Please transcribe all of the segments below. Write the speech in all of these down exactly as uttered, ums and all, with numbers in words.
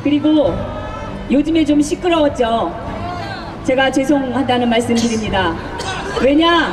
그리고 요즘에 좀 시끄러웠죠. 제가 죄송하다는 말씀 드립니다. 왜냐?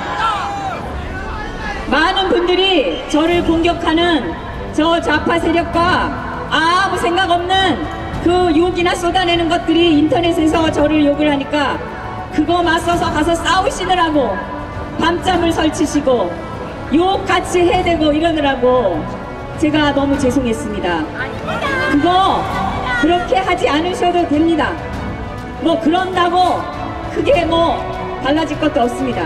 많은 분들이 저를 공격하는 저 좌파 세력과 아무 생각 없는 그 욕이나 쏟아내는 것들이 인터넷에서 저를 욕을 하니까 그거 맞서서 가서 싸우시느라고 밤잠을 설치시고 욕 같이 해대고 이러느라고 제가 너무 죄송했습니다. 그거 그렇게 하지 않으셔도 됩니다. 뭐 그런다고 크게 뭐 달라질 것도 없습니다.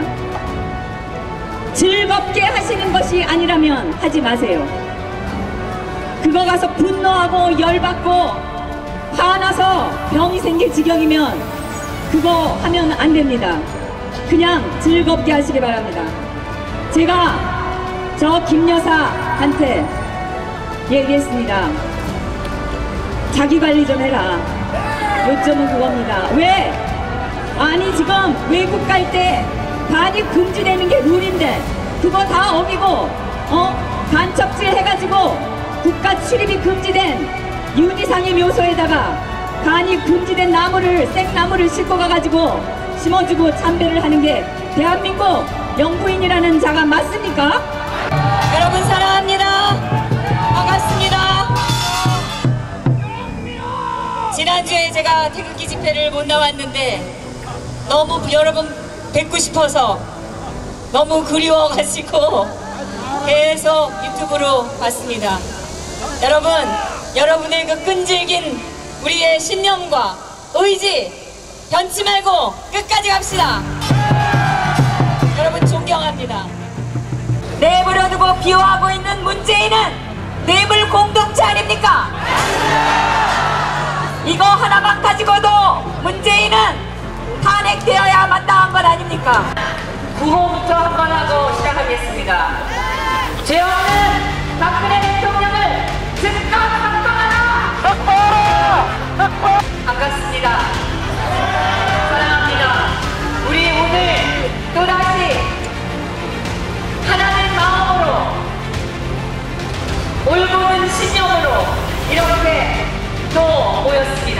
즐겁게 하시는 것이 아니라면 하지 마세요. 그거 가서 분노하고 열받고 화나서 병이 생길 지경이면 그거 하면 안 됩니다. 그냥 즐겁게 하시기 바랍니다. 제가 저 김 여사한테 얘기했습니다. 자기 관리 좀 해라. 요점은 그겁니다. 왜? 아니 지금 외국 갈 때 반입 금지되는 게 룰인데 그거 다 어기고 어? 간첩질 해가지고 국가 출입이 금지된 윤희상의 묘소에다가 간입 금지된 나무를 생나무를 싣고 가가지고 심어주고 참배를 하는 게 대한민국 영부인이라는 자가 맞습니까? 여러분 사랑합니다. 반갑습니다. 지난주에 제가 태극기 집회를 못 나왔는데 너무 여러분 뵙고 싶어서 너무 그리워가지고 계속 유튜브로 봤습니다. 여러분, 여러분의 그 끈질긴 우리의 신념과 의지 변치 말고 끝까지 갑시다. 여러분 존경합니다. 내버려두고 비호하고 있는 문재인은 뇌물 공동체 아닙니까? 이거 하나만 가지고도 문재인은 탄핵되어야 마땅한 것 아닙니까? 구호부터 한번 하고 시작하겠습니다. 죄 없는 박근혜 대통령을 즉각 석방하라! 반갑습니다. 사랑합니다. 우리 오늘 또다시 하나된 마음으로 올곧은 신념으로 이렇게 또 모였습니다.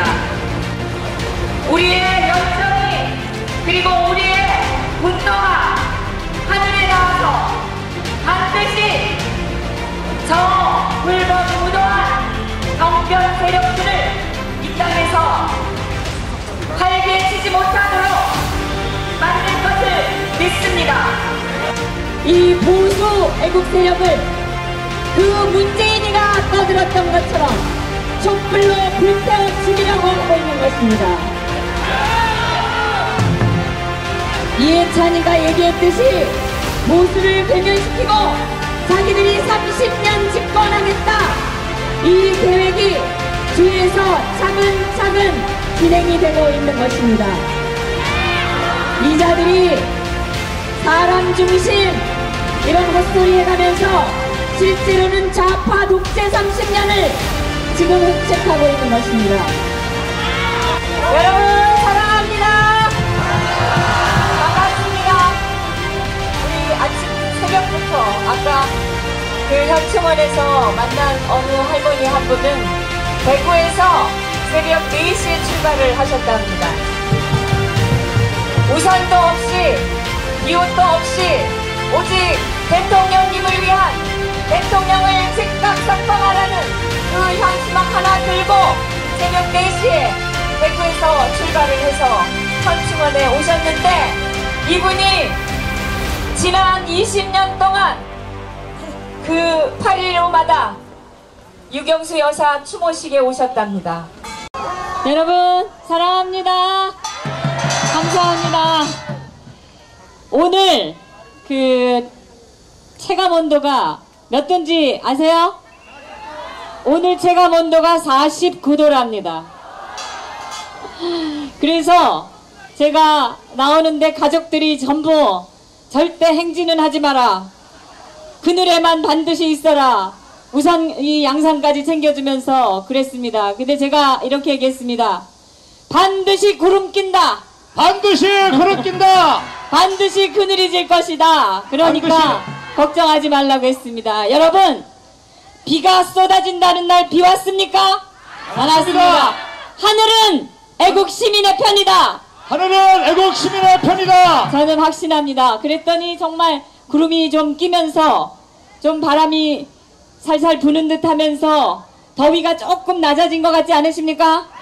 우리의 열정이 그리고 우리의 분노가 하늘에 닿아서 반드시 저 불법무도한 정변 세력들을 이 땅에서 활개 치지 못하도록 만들 것을 믿습니다. 이 보수 애국 세력을 그 문재인이가 떠들었던 것처럼 촛불로 불태워 죽이려고 하고 있는 것입니다. 이해찬이가 얘기했듯이 보수를 괴멸시키고 자기들이 삼십 년 집권하겠다, 이 계획이 주위에서 차근차근 진행이 되고 있는 것입니다. 이 자들이 사람 중심 이런 헛소리 해가면서 실제로는 좌파 독재 삼십 년을 지금 획책하고 있는 것입니다. 여러분 사랑합니다. 반갑습니다. 우리 아침 새벽부터 아까 그 현충원에서 만난 어느 할머니 한 분은 대구에서 새벽 네 시에 출발을 하셨답니다. 우산도 없이 비옷도 없이 오직 대통령님을 위한, 대통령을 즉각 석방하라는 그 현수막 하나 들고 새벽 네 시에 대구에서 출발을 해서 현충원에 오셨는데, 이분이 지난 이십 년 동안 그 팔 일오마다 유경수 여사 추모식에 오셨답니다. 여러분 사랑합니다. 감사합니다. 오늘 그 체감온도가 몇 도인지 아세요? 오늘 체감온도가 사십구 도랍니다. 그래서 제가 나오는데 가족들이 전부 절대 행진은 하지 마라, 그늘에만 반드시 있어라, 우산 이 양산까지 챙겨주면서 그랬습니다. 근데 제가 이렇게 얘기했습니다. 반드시 구름 낀다, 반드시 구름 낀다, 반드시 그늘이 질 것이다. 그러니까 반드시 걱정하지 말라고 했습니다. 여러분, 비가 쏟아진다는 날 비 왔습니까? 안 왔습니다. 하늘은 애국 시민의 편이다. 하늘은 애국 시민의 편이다. 저는 확신합니다. 그랬더니 정말 구름이 좀 끼면서 좀 바람이 살살 부는 듯 하면서 더위가 조금 낮아진 것 같지 않으십니까?